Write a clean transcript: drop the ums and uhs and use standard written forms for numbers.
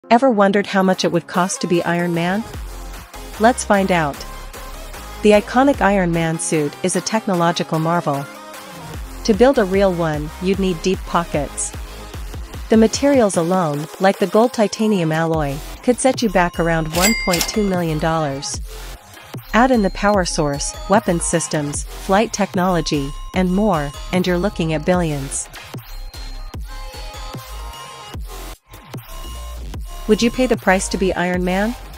Ever wondered how much it would cost to be Iron Man? Let's find out. The iconic Iron Man suit is a technological marvel. To build a real one, you'd need deep pockets. The materials alone, like the gold titanium alloy, could set you back around $1.2 million. Add in the power source, weapons systems, flight technology, and more, and you're looking at billions. Would you pay the price to be Iron Man?